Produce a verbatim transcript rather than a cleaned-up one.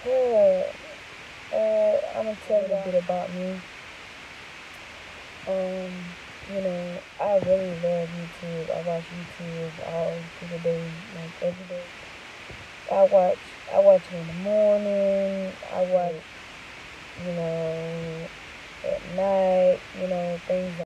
Yeah, uh, I'm gonna tell you a bit about me. Um, you know, I really love YouTube. I watch YouTube all through the day, like every day. I watch, I watch it in the morning. I watch, you know, at night. You know, things